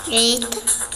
Eita.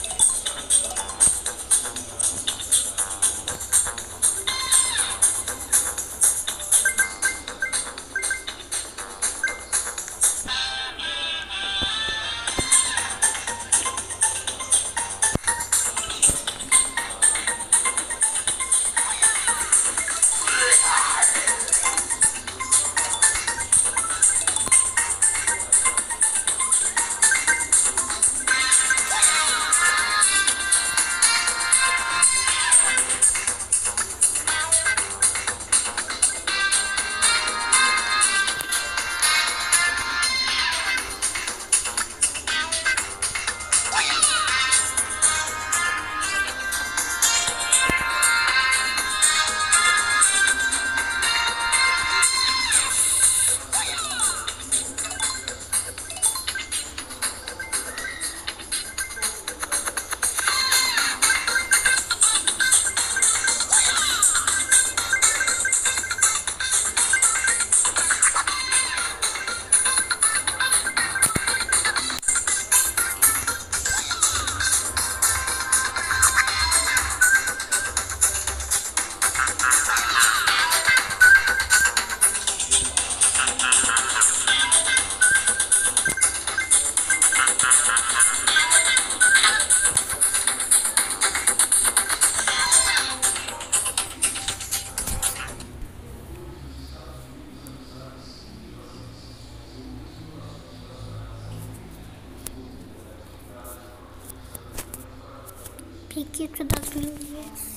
Piquito das nuvens.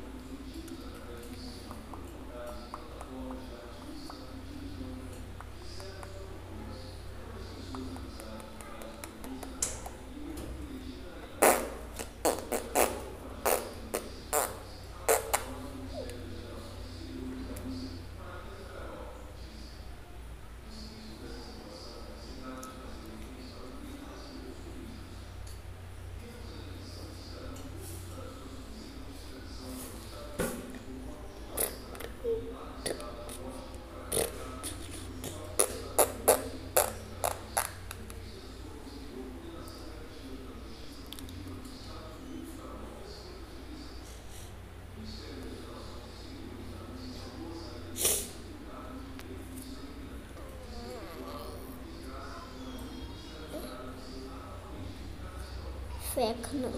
Feca não.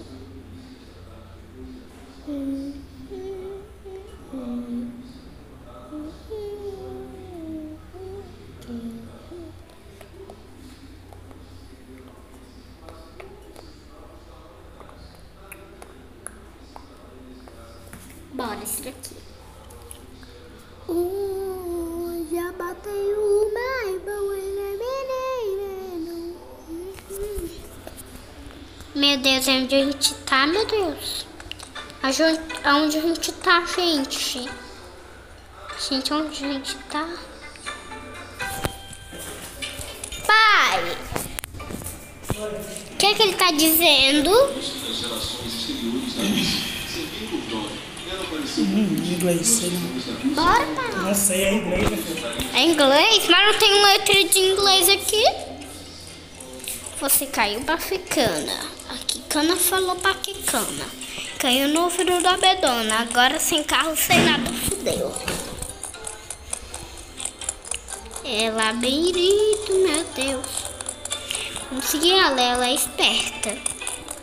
Bora esse daqui. Já batei o mais bom. Meu Deus, onde a gente tá, meu Deus? Aonde a gente tá, gente? Gente, onde a gente tá? Pai! O que ele tá dizendo? Inglês, sei não. Bora, pai. Não sei, é inglês. É inglês? Mas não tem letra de inglês aqui. Você caiu pra ficana. Aqui Cana falou pra que Cana. Caiu no ouvido da bedona. Agora sem carro, sem nada, fudeu. É labirinto, meu Deus. Consegui ela é esperta.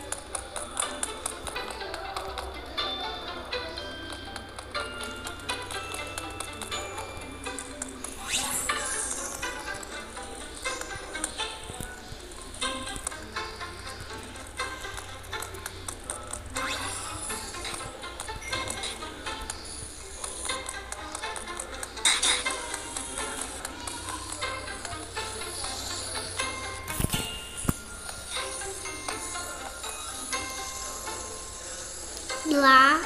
Lá.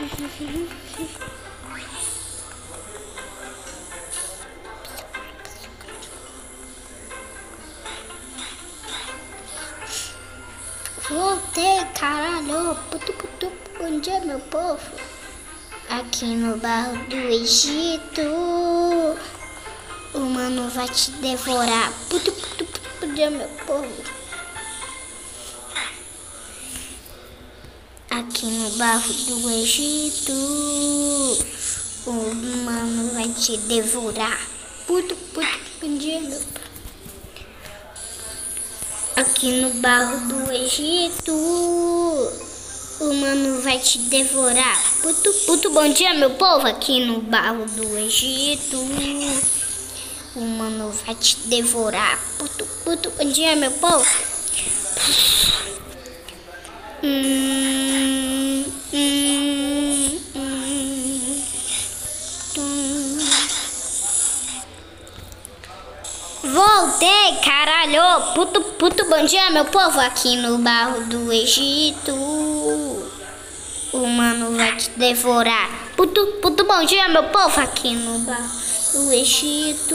Voltei, caralho. Putu, bom dia, meu povo. Aqui no barro do Egito, o mano vai te devorar. Putu, bom dia, meu povo. Aqui no barro do Egito, o mano vai te devorar. Putu, bom dia, meu povo. Aqui no barro do Egito, o mano vai te devorar. Putu, bom dia, meu povo. Aqui no barro do Egito, o mano vai te devorar. Putu, bom dia, meu povo. Voltei, caralho. Putu, bom dia, meu povo. Aqui no barro do Egito, o mano vai te devorar. Putu, bom dia, meu povo. Aqui no barro do Egito,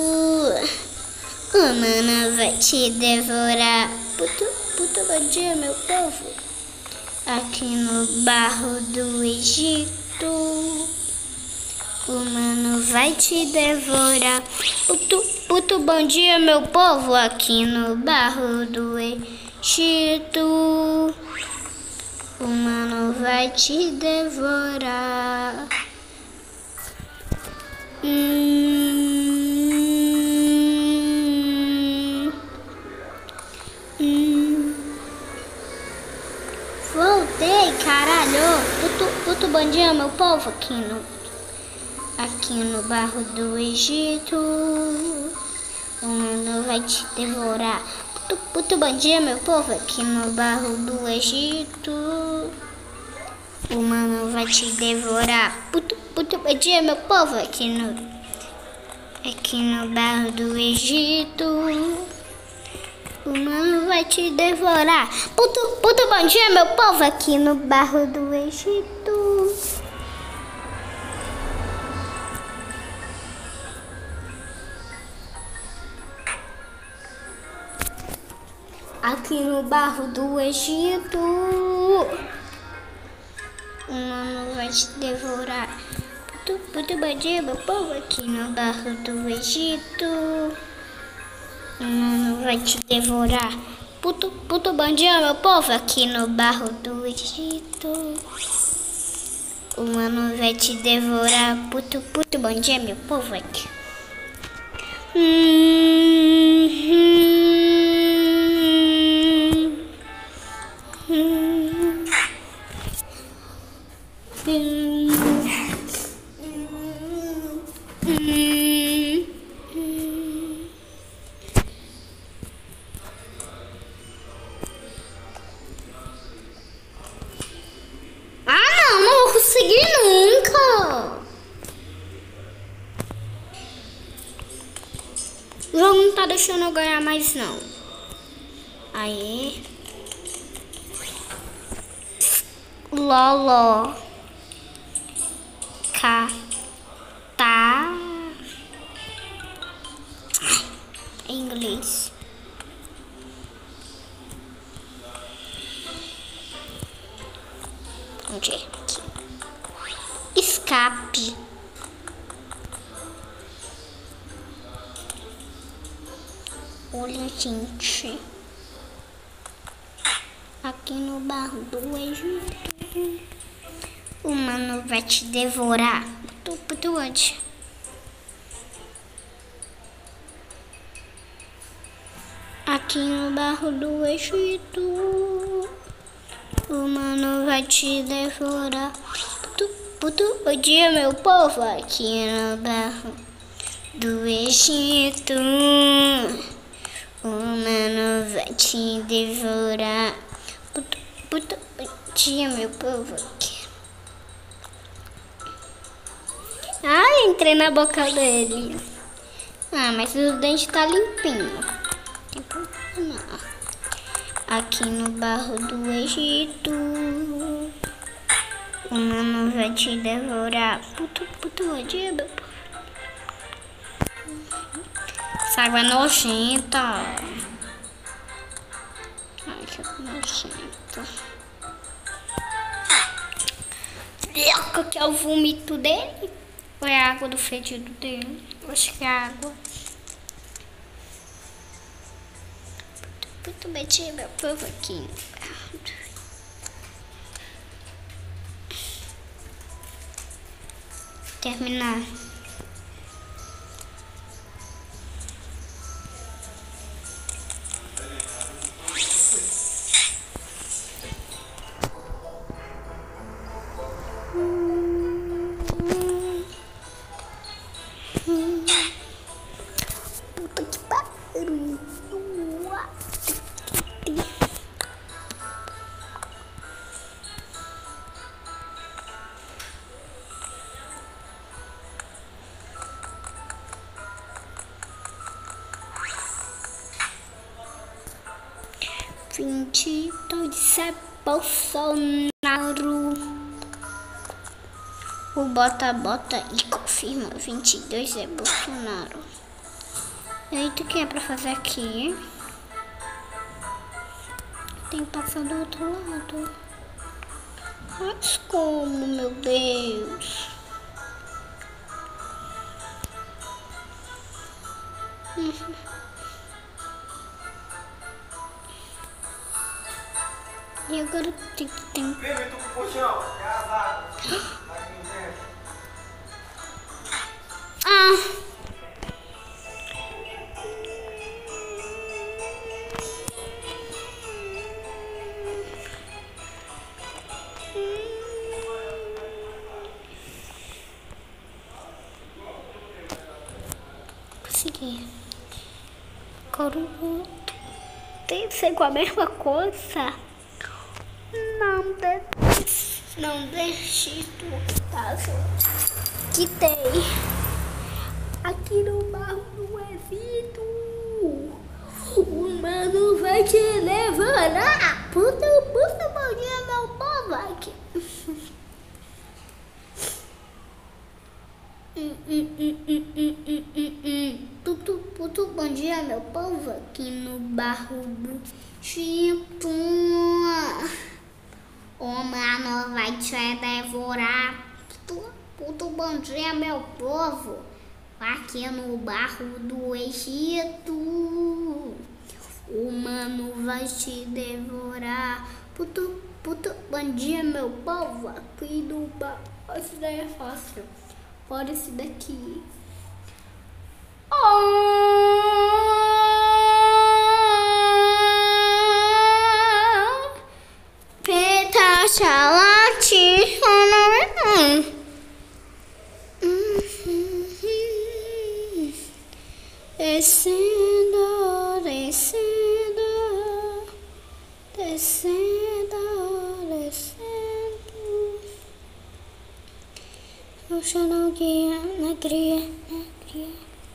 o mano vai te devorar. Putu, bom dia, meu povo. Aqui no barro do Egito, o mano vai te devorar. Putu, bom dia, meu povo. Aqui no barro do Egito, o mano vai te devorar. Voltei, caralho. Putu, bom dia, meu povo. Aqui no barro do Egito, o mano vai te devorar. Putu, bom dia, meu povo. Aqui no barro do Egito, o mano vai te devorar. Putu, bom dia, meu povo. Aqui no barro do Egito, o mano vai te devorar. Putu, bom dia, meu povo. Aqui no barro do Egito, aqui no barro do Egito, o mano vai te devorar. Putu, bom dia, meu povo. Aqui no barro do Egito, o mano vai te devorar. Putu, bom dia, meu povo. Aqui no barro do Egito, o mano vai te devorar. Putu, bom dia, meu povo. Aqui. Não vou conseguir nunca. O jogo não tá deixando eu ganhar mais não. Aí. Lolo. Tá. Em inglês. Onde é? Aqui. Escape. Olha, gente. Aqui no barro do Egito, o mano vai te devorar. Putu, onde? Aqui no barro do Egito, o mano vai te devorar. Putu, bom dia, meu povo. Aqui no barro do Egito, o mano vai te devorar. Putu, bom dia, meu povo. Aqui. Ai, entrei na boca dele. Ah, mas o dente tá limpinho. Não tem problema não. Aqui no barro do Egito, O humano vai te devorar. Puto bandido, meu povo. Essa água é nojenta. Ai, que nojento. Será que é o vômito dele? Ou é a água do fedido dele? Eu acho que é a água. Puto meti meu povo aqui. Terminar. Puta que pariu. 22 é Bolsonaro. O bota e confirma. 22 é Bolsonaro. E aí, tu que é pra fazer aqui? Tem que passar do outro lado. Mas como, meu Deus? E agora tem que... Consegui. Agora tem que ser com a mesma coisa. Não deixe tu caso que tem aqui no barro do Egito. O mano vai te levar. Puta bandinha, meu povo aqui. Puto bom dia, meu povo, aqui no barro do Egito. O mano vai te devorar. Puto bom dia, meu povo, aqui no barro do Egito. O mano vai te devorar. Puto bom dia, meu povo, aqui no barro. Essa daí é fácil. Olha esse daqui. Peta chalate. Descendo, descendo, descendo, descendo. Puxa no guia, na cria, na cria,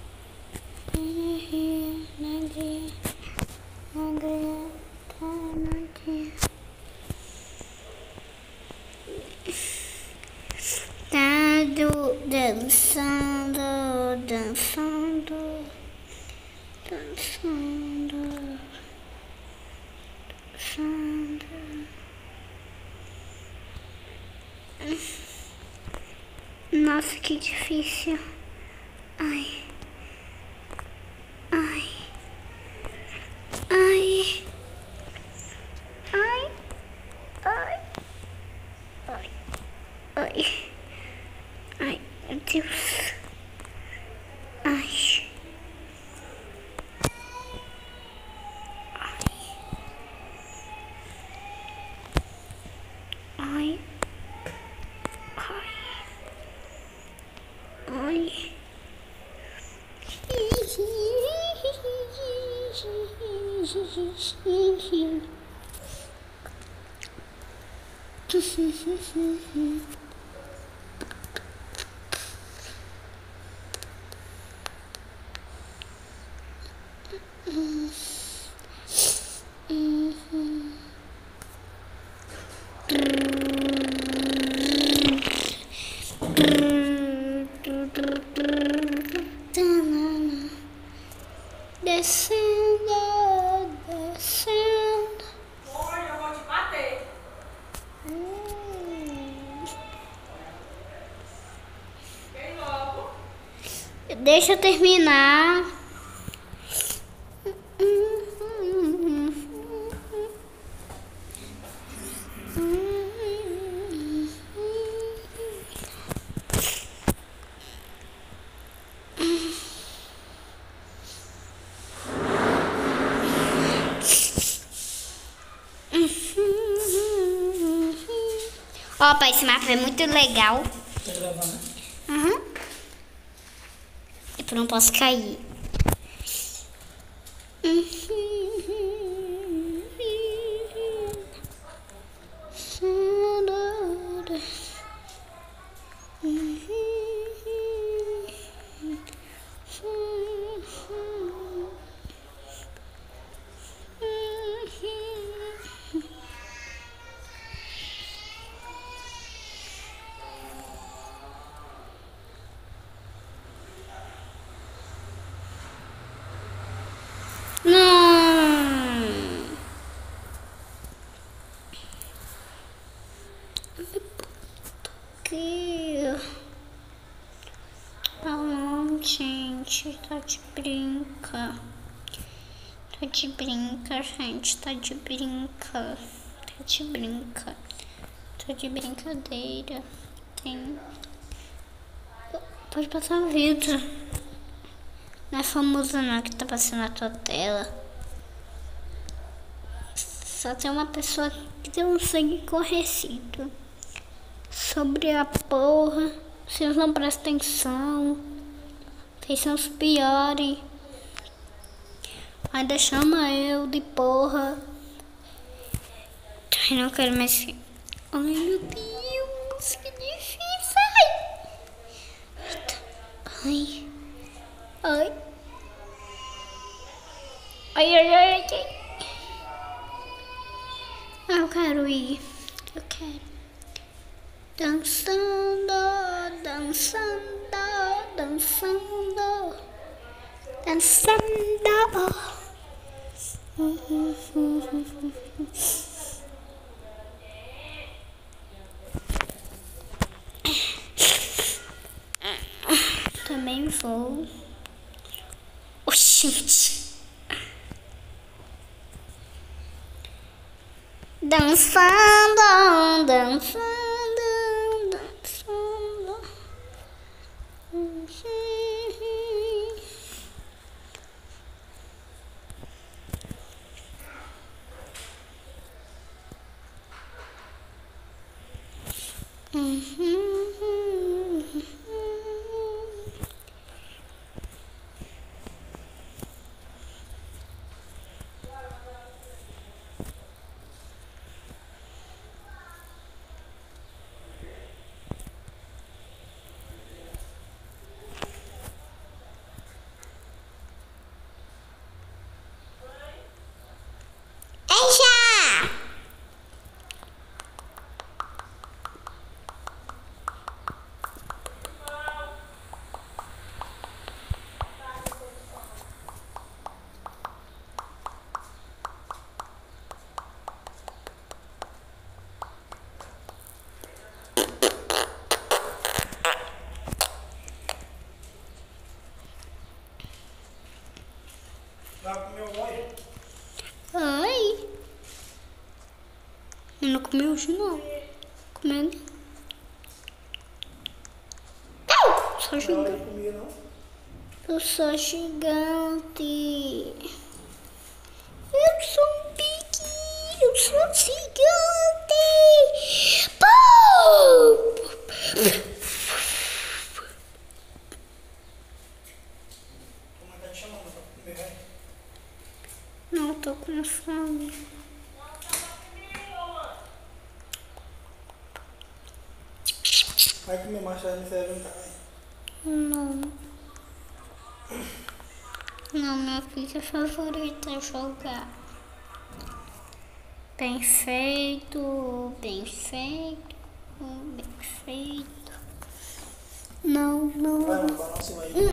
na cria, na cria, na cria. Tá dançando, dançando, dançando, dançando. Nossa, que difícil. Ai. Ai. Ai. Ai. Ai. Ai. Ai. Ai, meu Deus. Ai. Ai. Ai. Deixa eu terminar. Ó, pai, esse mapa é muito legal. Tá gravando? Uhum. Eu não posso cair. Não. Que... não, gente, tá de brinca. Tá de brinca, gente, tá de brinca. Tá de brinca. Tá de brincadeira. Tem... Pode passar a vida. Não é famoso não que tá passando na tua tela. Só tem uma pessoa que tem um sangue correcido. Sobre a porra. Vocês não prestam atenção. Vocês são os piores. Ainda chama eu de porra. Eu não quero mais. Ai, meu Deus, que difícil. Ai. Ai. Ai, ai, ai, ai. Ah, eu quero ir. Eu quero. Dançando, dançando, dançando, dançando. Também vou. Oxente. Dançando, dançando, dançando. Vai comer o óleo? Ai. Eu não comi hoje não. Comendo. Sou gigante. Não comia não? Eu sou gigante. Eu sou um pique. Eu sou gigante. Pum! Como tá te chamando pra comer, vai? Não, tô com fome. Vai comer mais tarde, você vai jantar, vai. Não. Não, minha filha favorita é jogar. Bem feito, bem feito, bem feito. Não, não. Vai, balança aí.